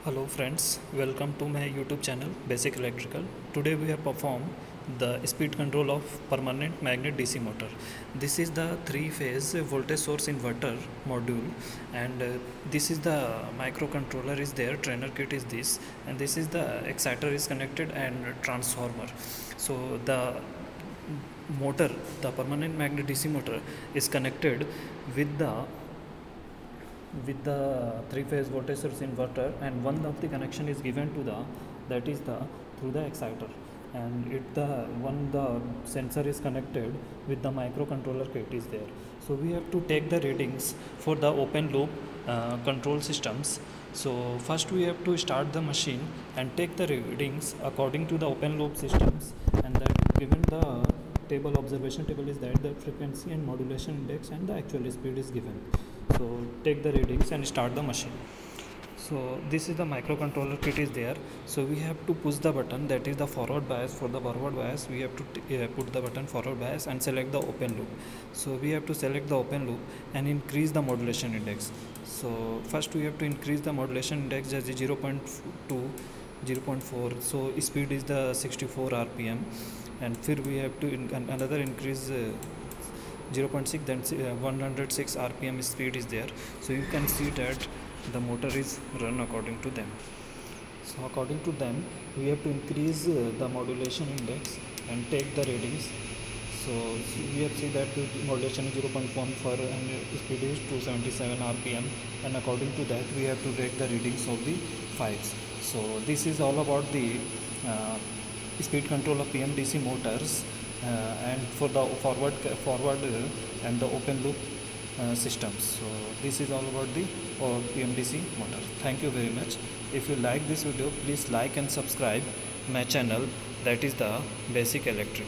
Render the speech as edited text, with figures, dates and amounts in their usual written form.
Hello friends, welcome to my YouTube channel Basic Electrical. Today we have performed the speed control of permanent magnet DC motor. This is the three-phase voltage source inverter module, and this is the microcontroller is there, trainer kit is this, and this is the exciter is connected and transformer. So motor, the permanent magnet DC motor is connected with the three-phase voltage source inverter, and one of the connection is given to the through the exciter, and the sensor is connected with the microcontroller kit is there. So we have to take the readings for the open loop control systems. So first we have to start the machine and take the readings according to the open loop systems, and that given the observation table is that the frequency and modulation index and the actual speed is given. So take the readings and start the machine. So this is the microcontroller kit is there. So we have to push the button, that is the forward bias. For the forward bias we have to put the button forward bias and select the open loop. So we have to select the open loop and increase the modulation index. So first we have to increase the modulation index as 0.2, 0.4. So speed is the 64 rpm, and here we have to another increase 0.6, then 106 rpm speed is there. So you can see that the motor is run according to them. So according to them we have to increase the modulation index and take the readings. So we have seen that the modulation is 0.14 and speed is 277 rpm, and according to that we have to take the readings of the files. So this is all about the speed control of PMDC motors, and for the forward and the open loop systems. So this is all about the PMDC motor. Thank you very much. If you like this video, please like and subscribe my channel, that is the Basic Electric.